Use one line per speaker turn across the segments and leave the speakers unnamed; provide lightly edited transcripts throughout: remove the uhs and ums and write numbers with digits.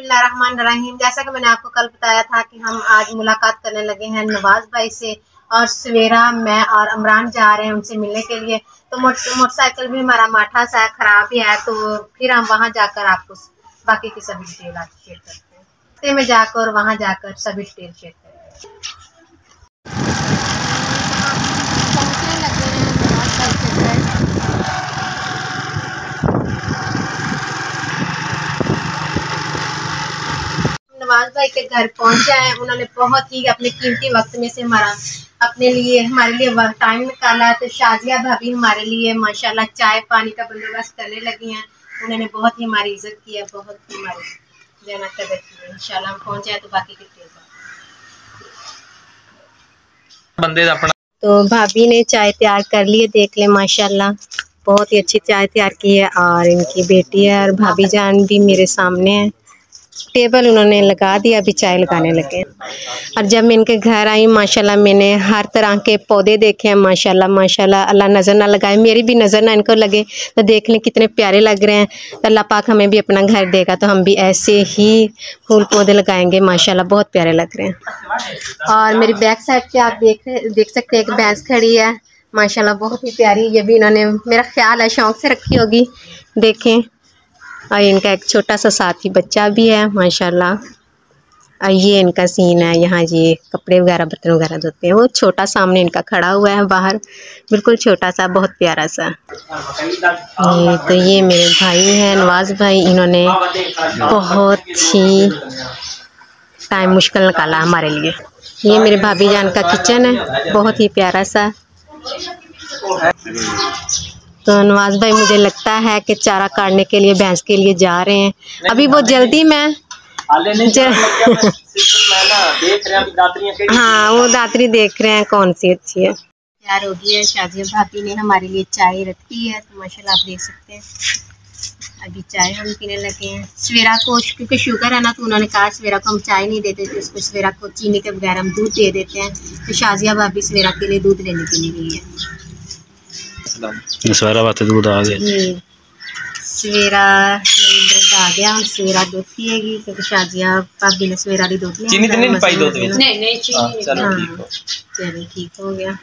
बिस्मिल्लाहिर्रहमानिर्रहीम। जैसा कि मैंने आपको कल बताया था कि हम आज मुलाकात करने लगे हैं नवाज भाई से, और सवेरा मैं और इमरान जा रहे हैं उनसे मिलने के लिए। तो मोटरसाइकिल भी हमारा माठा सा खराब ही है, तो फिर हम वहां जाकर आपको बाकी की सभी डिटेल आपको शेयर करते हैं। रास्ते में जाकर और वहां जाकर सभी डिटेल शेयर करते हैं। नवाज भाई के घर पहुंचे हैं। उन्होंने बहुत ही अपने कीमती वक्त में से हमारे लिए वक्त टाइम निकाला है। तो शाजिया भाभी हमारे लिए माशाल्लाह चाय पानी का बंदोबस्त करने लगी हैं। उन्होंने बहुत ही हमारी इज्जत की है, बहुत ही हमारी जना कदर की है। इंशाल्लाह हम पहुंच जाए तो बाकी की बंदे अपना। तो भाभी ने चाय तैयार कर ली है, देख ले माशाल्लाह बहुत ही अच्छी चाय तैयार की है। और इनकी बेटी है और भाभी जान भी मेरे सामने है। टेबल उन्होंने लगा दिया, अभी चाय लगाने लगे। और जब मैं इनके घर आई माशाल्लाह मैंने हर तरह के पौधे देखे हैं। माशाल्लाह माशाल्लाह, अल्लाह नज़र ना लगाए, मेरी भी नज़र ना इनको लगे। तो देख लें कितने प्यारे लग रहे हैं। तो अल्लाह पाक हमें भी अपना घर देगा तो हम भी ऐसे ही फूल पौधे लगाएंगे। माशाल्लाह बहुत प्यारे लग रहे हैं। और मेरी बैक साइड पे आप देख सकते हैं एक भैंस खड़ी है माशाल्लाह बहुत ही प्यारी। ये भी इन्होंने मेरा ख्याल है शौक से रखी होगी, देखें। और इनका एक छोटा सा साथी बच्चा भी है माशाल्लाह। और ये इनका सीन है, यहाँ ये कपड़े वगैरह बर्तन वगैरह धोते हैं। वो छोटा सामने इनका खड़ा हुआ है बाहर, बिल्कुल छोटा सा, बहुत प्यारा सा। ये तो ये मेरे भाई हैं नवाज भाई, इन्होंने बहुत ही टाइम मुश्किल निकाला हमारे लिए। ये मेरे भाभी जान का किचन है, बहुत ही प्यारा सा। तो नवाज भाई मुझे लगता है कि चारा काटने के लिए भैंस के लिए जा रहे हैं। अभी वो जल्दी में हाँ वो दातरी देख रहे हैं कौन सी अच्छी है। तैयार हो गई है, शाजिया भाभी ने हमारे लिए चाय रखी है। तो माशाल्लाह आप देख सकते हैं अभी चाय हम पीने लगे हैं। सवेरा को क्योंकि शुगर है ना, तो उन्होंने कहा सवेरा को हम चाय नहीं देते थे उसको, सवेरा को चीनी के बगैर हम दूध दे देते हैं। तो शाजिया भाभी सवेरा के लिए दूध लेने के लिए गई है।
सवेरा बात दूध आ गया,
सवेरा दूध आ गया। हम सवेरा दूध पिएगी क्योंकि शाजिया भाभी ने सवेरा भी दूध लिया।
चीनी तो नहीं पाई दूध में?
नहीं चीनी।
चलो
ठीक हो गया।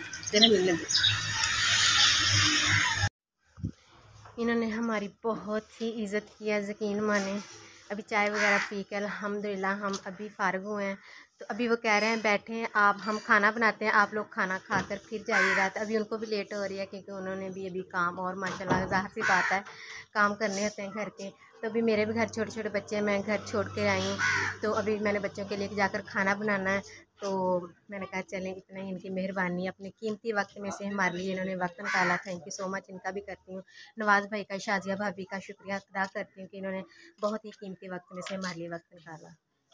इन्होंने हमारी बहुत ही इज्जत किया, यकीन माने। अभी चाय वगैरह पी कर अल्हम्दुलिल्लाह हम अभी फारग हुए हैं। तो अभी वो कह रहे हैं बैठें आप, हम खाना बनाते हैं, आप लोग खाना खाकर फिर जाइएगा। तो अभी उनको भी लेट हो रही है क्योंकि उन्होंने भी अभी काम, और माशाल्लाह ज़ाहिर सी बात है काम करने होते हैं घर के। तो अभी मेरे भी घर छोटे छोटे बच्चे हैं, मैं घर छोड़ के आई हूँ। तो अभी मैंने बच्चों के लिए जाकर खाना बनाना है। तो मैंने कहा चलें, इतना ही इनकी मेहरबानी, अपने कीमती वक्त में से हमारे लिए इन्होंने वक्त निकाला। थैंक यू सो मच, इनका भी करती हूँ। नवाज़ भाई का, शाजिया भाभी का शुक्रिया अदा करती हूँ कि इन्होंने बहुत ही कीमती वक्त में से हमारे लिए वक्त निकाला।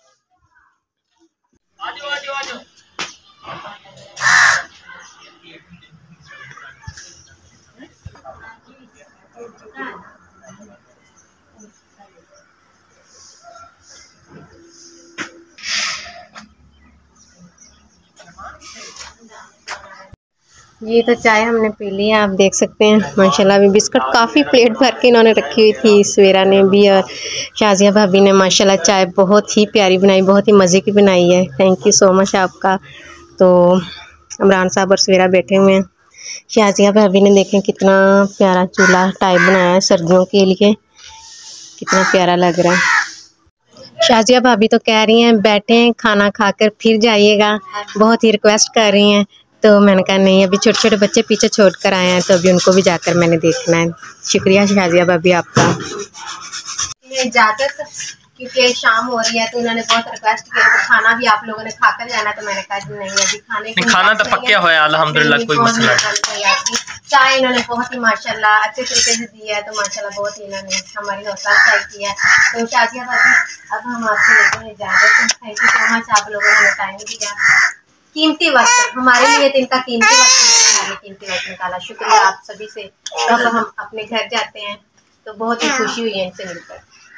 ये तो चाय हमने पी ली है, आप देख सकते हैं माशाल्लाह। अभी बिस्कुट काफ़ी प्लेट भर के इन्होंने रखी हुई थी सवेरा ने भी, और शाजिया भाभी ने माशाल्लाह चाय बहुत ही प्यारी बनाई, बहुत ही मज़े की बनाई है। थैंक यू सो मच आपका। तो इमरान साहब और सवेरा बैठे हुए हैं। शाजिया भाभी ने देखें कितना प्यारा चूल्हा टाइप बनाया है सर्दियों के लिए, कितना प्यारा लग रहा है। शाजिया भाभी तो कह रही हैं बैठें खाना खाकर फिर जाइएगा, बहुत ही रिक्वेस्ट कर रही हैं। तो मैंने कहा नहीं, अभी छोटे छोटे बच्चे पीछे छोड़ कर आए हैं, तो अभी उनको भी जाकर मैंने देखना है। शुक्रिया शाजिया भाभी आपका। इजाज़त, क्योंकि शाम हो रही है तो उन्होंने बहुत रिक्वेस्ट किया तो खाना भी आप लोगों ने खाकर जाना। तो मैंने कहा नहीं, अभी खाना तो पक्का हुआ अल्हम्दुलिल्लाह, कोई मसला नहीं। चाय इन्होंने बहुत ही माशाल्लाह अच्छे तरीके से दी है। तो माशाल्लाह बहुत ही इन्होंने हमारी हौसला अफजाई की है। तो शाजिया भाभी अब हम आपसे लेते हैं इजाज़त। थैंक यू सो मच, आप लोगों ने हमें टाइम दिया, कीमती वक्त हमारे लिए। तो इनका कीमती वक्त निकाला, शुक्रिया आप सभी से। अब हम अपने घर जाते हैं तो बहुत ही खुशी हुई है इनसे मिलकर।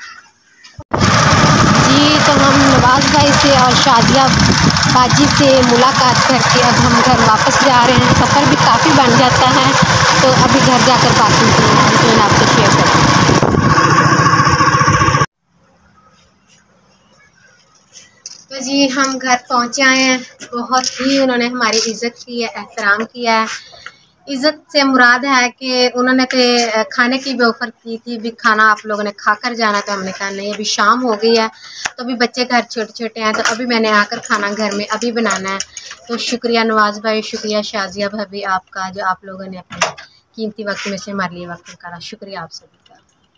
जी तो हम नवाज भाई से और शाजिया बाजी से मुलाकात करके अब हम घर वापस जा रहे हैं। सफ़र भी काफ़ी बन जाता है, तो अभी घर जाकर बाकी की आपसे शेयर करते हैं। तो जी हम घर पहुँचे आए हैं। बहुत ही उन्होंने हमारी इज़्ज़त की है, एहतराम किया है। इज़्ज़त से मुराद है कि उन्होंने तो खाने की भी ऑफ़र की थी, भी खाना आप लोगों ने खा कर जाना। तो हमने कहा नहीं, अभी शाम हो गई है, तो अभी बच्चे घर छोटे-छोटे हैं, तो अभी मैंने आकर खाना घर में अभी बनाना है। तो शुक्रिया नवाज़ भाई, शुक्रिया शाज़िया भाभी आपका, जो आप लोगों ने अपने कीमती वक्त में से हमारे लिए वक्त निकाला। शुक्रिया आप सभी का।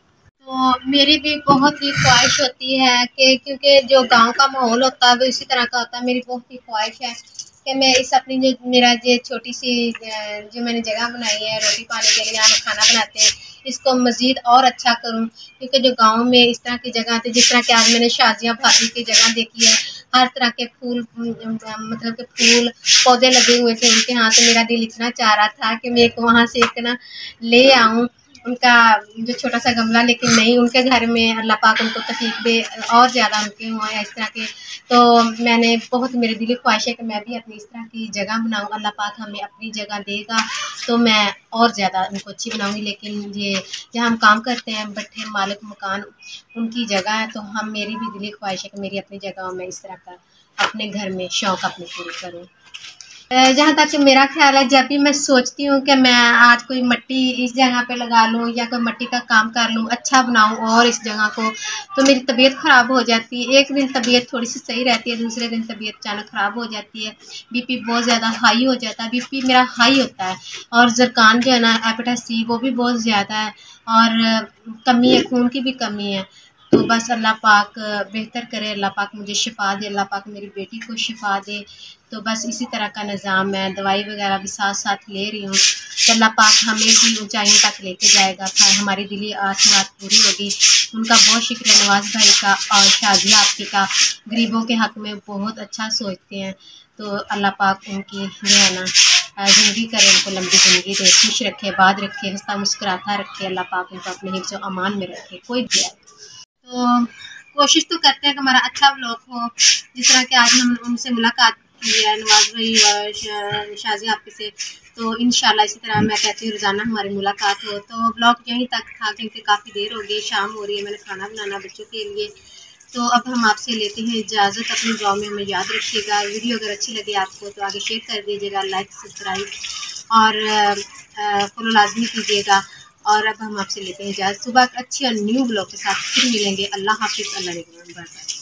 तो मेरी भी बहुत ही ख्वाहिश होती है कि क्योंकि जो गांव का माहौल होता है वो इसी तरह का होता है। मेरी बहुत ही ख्वाहिश है कि मैं इस अपनी जो मेरा जो छोटी सी जो मैंने जगह बनाई है रोटी पानी के लिए, यहाँ खाना बनाते हैं, इसको मज़ीद और अच्छा करूं। क्योंकि जो गांव में इस तरह की जगह थी, जिस तरह कि आज मैंने शाजिया भाभी की जगह देखी है, हर तरह के फूल मतलब के फूल पौधे लगे हुए थे उनके यहाँ। तो मेरा दिल इतना चाह रहा था कि मैं एक वहाँ से एक ना ले आऊँ उनका जो छोटा सा गमला, लेकिन नहीं, उनके घर में अल्लाह पाक उनको तकलीफ दे और ज़्यादा उनके हुए इस तरह के। तो मैंने बहुत, मेरे दिली ख्वाहिश है कि मैं भी अपनी इस तरह की जगह बनाऊँ। अल्लाह पाक हमें अपनी जगह देगा तो मैं और ज़्यादा उनको अच्छी बनाऊँगी। लेकिन ये जहाँ हम काम करते हैं, भट्ठे मालिक मकान उनकी जगह है, तो हम, मेरी भी दिली ख्वाहिश है कि मेरी अपनी जगह में इस तरह का अपने घर में शौक़ अपने पूरे करूँ। जहाँ तक मेरा ख्याल है, जब भी मैं सोचती हूँ कि मैं आज कोई मिट्टी इस जगह पे लगा लूँ या कोई मिट्टी का काम कर लूँ, अच्छा बनाऊँ और इस जगह को, तो मेरी तबीयत ख़राब हो जाती है। एक दिन तबीयत थोड़ी सी सही रहती है, दूसरे दिन तबीयत अचानक ख़राब हो जाती है। बीपी बहुत ज़्यादा हाई हो जाता है, बीपी मेरा हाई होता है। और ज़रकान जो है ना, हेपेटाइटिस सी, वो भी बहुत ज़्यादा है और कमी है, खून की भी कमी है। तो बस अल्लाह पाक बेहतर करे, अल्लाह पाक मुझे शिफ़ा दे, अल्लाह पाक मेरी बेटी को शिफ़ा दे। तो बस इसी तरह का निज़ाम है, दवाई वगैरह भी साथ साथ ले रही हूँ। तो अल्लाह पाक हमें भी ऊंचाइयों तक लेके जाएगा, था हमारी दिली आसमात पूरी होगी। उनका बहुत शुक्रिया नवाज़ भाई का और शाजिया आपकी का, गरीबों के हक़ में बहुत अच्छा सोचते हैं। तो अल्लाह पाक उनकी जो है ना ज़िंदगी करे, उनको लंबी ज़िंदगी दे, खुश रखे, आबाद रखे, हंसता मुस्कुराता रखे। अल्लाह पाक उनको अपने हिफ्ज़ व अमान में रखे। कोई भी है तो कोशिश तो करते हैं कि हमारा अच्छा व्लॉग हो। जिस तरह कि आज हम उनसे मुलाकात की है, नवाज़ भाई और शाजिया आपके से, तो इंशाल्लाह इसी तरह मैं कहती हूँ रोज़ाना हमारी मुलाकात हो। तो ब्लॉग यहीं तक था क्योंकि काफ़ी देर हो गई, शाम हो रही है, मैंने खाना बनाना बच्चों के लिए। तो अब हम आपसे लेते हैं इजाज़त। अपनी दुआ में हमें याद रखिएगा। वीडियो अगर अच्छी लगे आपको तो आगे शेयर कर दीजिएगा, लाइक सब्सक्राइब और फॉलो लाजमी कीजिएगा। और अब हम आपसे लेते हैं इजाज़त। सुबह अच्छी और न्यू ब्लॉग के साथ फिर मिलेंगे। अल्लाह हाफिज़, अल्लाह निगहबान।